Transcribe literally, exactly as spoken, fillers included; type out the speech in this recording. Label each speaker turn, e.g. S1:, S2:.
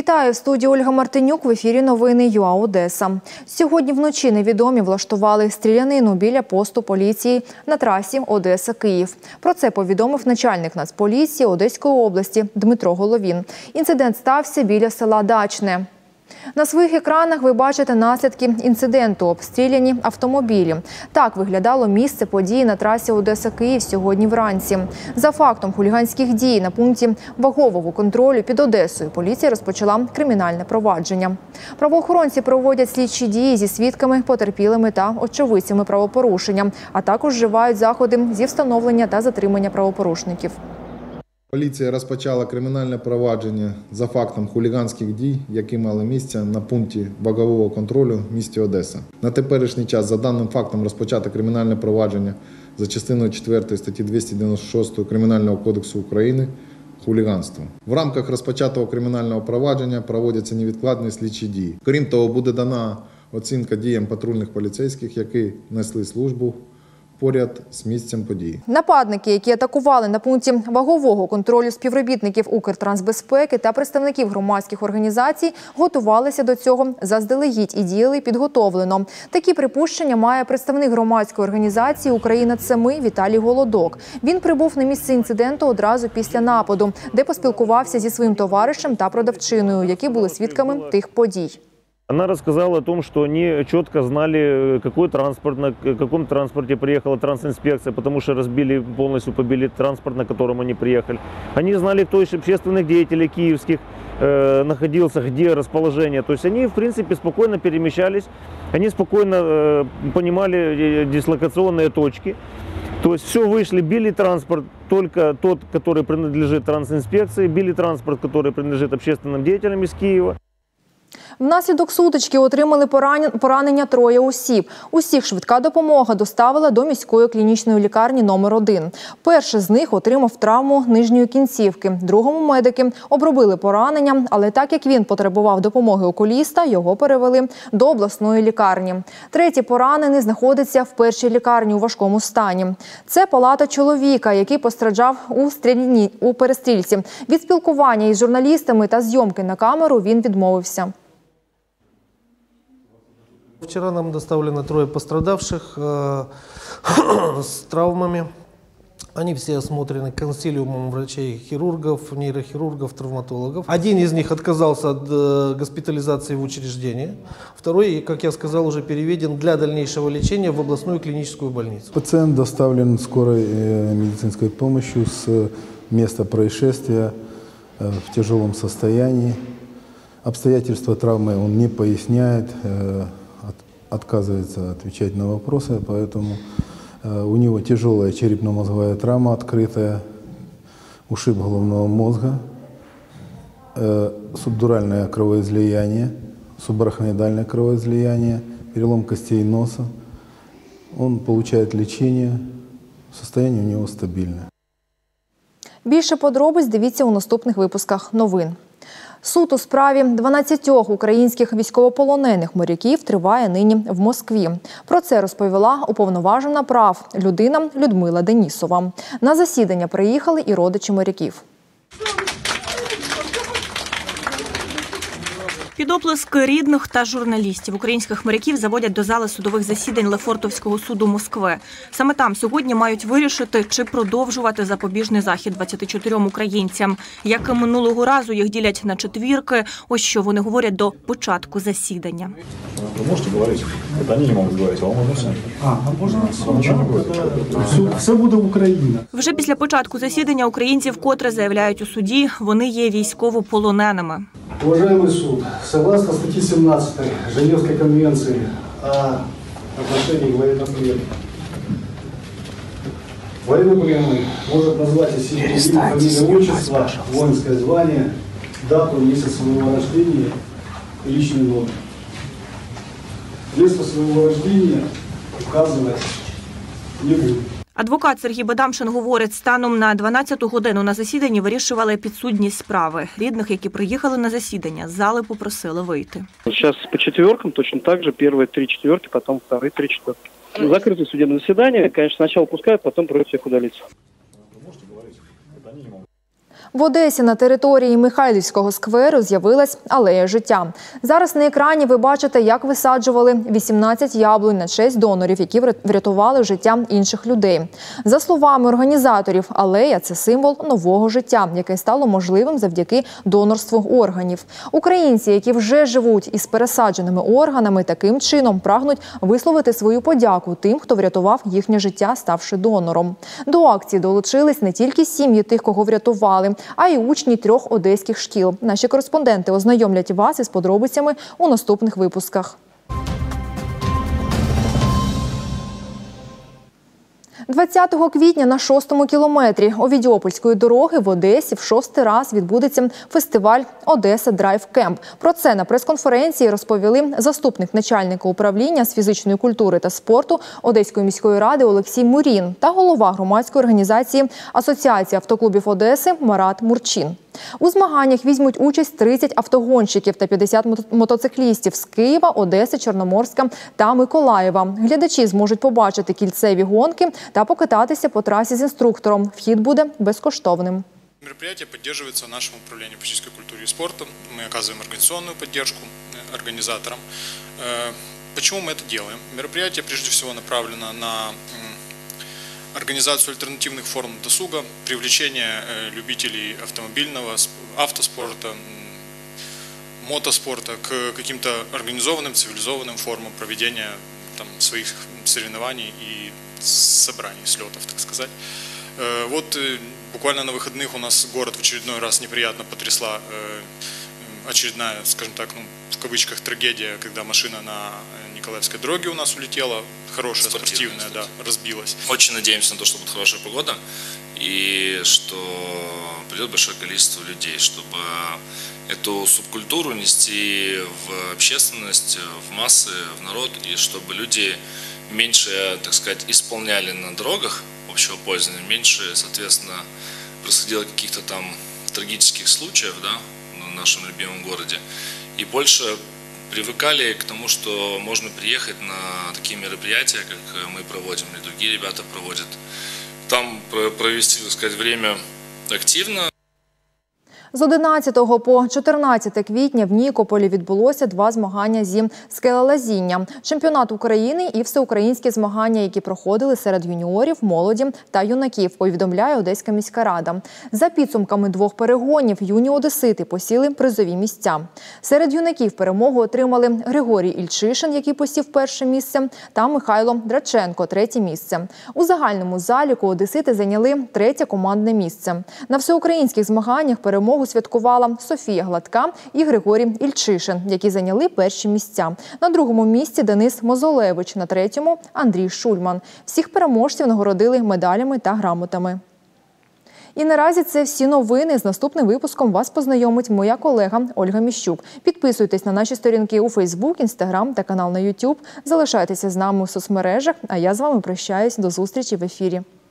S1: Вітаю, в студії Ольга Мартинюк, в ефірі новини ЮА Одеса. Сьогодні вночі невідомі влаштували стрілянину біля посту поліції на трасі Одеса-Київ. Про це повідомив начальник Нацполіції Одеської області Дмитро Головін. Інцидент стався біля села Дачне. На своїх екранах ви бачите наслідки інциденту – обстріляні автомобілі. Так виглядало місце події на трасі Одеса-Київ сьогодні вранці. За фактом хуліганських дій на пункті вагового контролю під Одесою поліція розпочала кримінальне провадження. Правоохоронці проводять слідчі дії зі свідками, потерпілими та очевидцями правопорушення, а також вживають заходи зі встановлення та затримання правопорушників.
S2: Поліція розпочала кримінальне провадження за фактом хуліганських дій, які мали місце на пункті вагового контролю в місті Одеса. На теперішній час за даним фактом розпочато кримінальне провадження за частиною четвертої статті двісті дев'яносто шість Кримінального кодексу України «Хуліганство». В рамках розпочатого кримінального провадження проводяться невідкладні слідчі дії. Крім того, буде дана оцінка діям патрульних поліцейських, які несли службу поряд з місцем події.
S1: Нападники, які атакували на пункті вагового контролю співробітників Укртрансбезпеки та представників громадських організацій, готувалися до цього заздалегідь і діяли підготовлено. Такі припущення має представник громадської організації «Україна – це ми» Віталій Голодок. Він прибув на місце інциденту одразу після нападу, де поспілкувався зі своїм товаришем та продавчиною, які були свідками тих подій.
S3: Она рассказала о том, что они четко знали, какой транспорт, на каком транспорте приехала трансинспекция, потому что разбили, полностью побили транспорт, на котором они приехали. Они знали, кто из общественных деятелей киевских э, находился, где расположение. То есть они, в принципе, спокойно перемещались, они спокойно э, понимали дислокационные точки. То есть все вышли, били транспорт, только тот, который принадлежит трансинспекции, били транспорт, который принадлежит общественным деятелям из Киева.
S1: Внаслідок сутички отримали поранення троє осіб. Усіх швидка допомога доставила до міської клінічної лікарні номер один. Перший з них отримав травму нижньої кінцівки. Другому медики обробили поранення, але так як він потребував допомоги окуліста, його перевели до обласної лікарні. Третій поранений знаходиться в першій лікарні у важкому стані. Це палата чоловіка, який постраждав у стрільні, у перестрільці. Від спілкування із журналістами та зйомки на камеру він відмовився.
S4: Вчера нам доставлено трое пострадавших э, с травмами. Они все осмотрены консилиумом врачей-хирургов, нейрохирургов, травматологов. Один из них отказался от э, госпитализации в учреждение. Второй, как я сказал, уже переведен для дальнейшего лечения в областную клиническую больницу.
S5: Пациент доставлен скорой э, медицинской помощью с места происшествия э, в тяжелом состоянии. Обстоятельства травмы он не поясняет, э, отказывается отвечать на вопросы, поэтому э, у него тяжелая черепно-мозговая травма открытая, ушиб головного мозга, э, субдуральное кровоизлияние, субарахноидальное кровоизлияние, перелом костей носа. Он получает лечение, состояние у него стабильное.
S1: Більше подробиць дивіться у наступних випусках новин. Суд у справі дванадцятьох українських військовополонених моряків триває нині в Москві. Про це розповіла уповноважена прав людина Людмила Денісова. На засідання приїхали і родичі моряків.
S6: Під оплески рідних та журналістів українських моряків заводять до зали судових засідань Лефортовського суду Москви. Саме там сьогодні мають вирішити, чи продовжувати запобіжний захід двадцяти чотирьом українцям. Як і минулого разу, їх ділять на четвірки. Ось що вони говорять до початку засідання.
S7: Ви можете говорити? Вони не можуть говорити, а ви можете?
S8: А, а можна? Нічого не буде. Все буде Україна.
S6: Вже після початку засідання українці вкотре заявляють у суді, вони є військовополоненими.
S8: Уважаемый суд, согласно статье семнадцатой Женевской конвенции о отношении к военнопленным, военнопленный может назвать из себя фамилию, отчество, воинское звание, дату, месяц своего рождения и личный номер. Место своего рождения указывать не будет.
S6: Адвокат Сергій Бадамшин говорить, станом на дванадцяту годину на засіданні вирішували підсудність справи. Рідних, які приїхали на засідання, з зали попросили вийти.
S9: Зараз по четверкам точно так же. Перші три четверки, потім вторі три четверки. Закрите судебне засідання, звісно, спочатку пускають, потім просять всіх удалитися.
S1: В Одесі на території Михайлівського скверу з'явилась алея життя. Зараз на екрані ви бачите, як висаджували вісімнадцять яблунь на честь донорів, які врятували життя інших людей. За словами організаторів, алея – це символ нового життя, яке стало можливим завдяки донорству органів. Українці, які вже живуть із пересадженими органами, таким чином прагнуть висловити свою подяку тим, хто врятував їхнє життя, ставши донором. До акції долучились не тільки сім'ї тих, кого врятували, а й учні трьох одеських шкіл. Наші кореспонденти ознайомлять вас із подробицями у наступних випусках. двадцятого квітня на шостому кілометрі Овідіопольської дороги в Одесі в шостий раз відбудеться фестиваль «Одеса Драйв Кемп». Про це на прес-конференції розповіли заступник начальника управління з фізичної культури та спорту Одеської міської ради Олексій Мурін та голова громадської організації Асоціації автоклубів Одеси Марат Мурчин. У змаганнях візьмуть участь тридцять автогонщиків та п'ятдесят мотоциклістів з Києва, Одеси, Чорноморська та Миколаєва. Глядачі зможуть побачити кільцеві гонки та покататися по трасі з інструктором. Вхід буде безкоштовним.
S10: Мероприятие поддерживается нашим управлением физической культуры и спорта. Мы оказываем организационную поддержку организаторам. Почему мы это делаем? Мероприятие прежде всего направлено на организацию альтернативных форм досуга, привлечение любителей автомобильного, автоспорта, мотоспорта к каким-то организованным, цивилизованным формам проведения там, своих соревнований и собраний, слетов, так сказать. Вот буквально на выходных у нас город в очередной раз неприятно потрясла очередная, скажем так, ну, в кавычках трагедия, когда машина на Николаевской дороге у нас улетела, хорошая, спортивная, да, разбилась.
S11: Очень надеемся на то, что будет хорошая погода и что придет большое количество людей, чтобы эту субкультуру нести в общественность, в массы, в народ, и чтобы люди меньше, так сказать, исполняли на дорогах общего пользования, меньше, соответственно, происходило каких-то там трагических случаев, да, в нашем любимом городе, и больше привыкали к тому, что можно приехать на такие мероприятия, как мы проводим, или другие ребята проводят, там провести, так сказать, время активно.
S1: З одинадцятого по чотирнадцяте квітня в Нікополі відбулося два змагання зі скелелазіння – чемпіонат України і всеукраїнські змагання, які проходили серед юніорів, молоді та юнаків, повідомляє Одеська міська рада. За підсумками двох перегонів юні одесити посіли призові місця. Серед юнаків перемогу отримали Григорій Ільчишин, який посів перше місце, та Михайло Драченко – третє місце. У загальному заліку одесити зайняли третє командне місце. На всеукраїнських змаганнях перемогу святкувала Софія Гладка і Григорій Ільчишин, які зайняли перші місця. На другому місці Денис Мозолевич, на третьому – Андрій Шульман. Всіх переможців нагородили медалями та грамотами. І наразі це всі новини. З наступним випуском вас познайомить моя колега Ольга Міщук. Підписуйтесь на наші сторінки у Фейсбук, Інстаграм та канал на Ютуб. Залишайтеся з нами у соцмережах, а я з вами прощаюсь. До зустрічі в ефірі.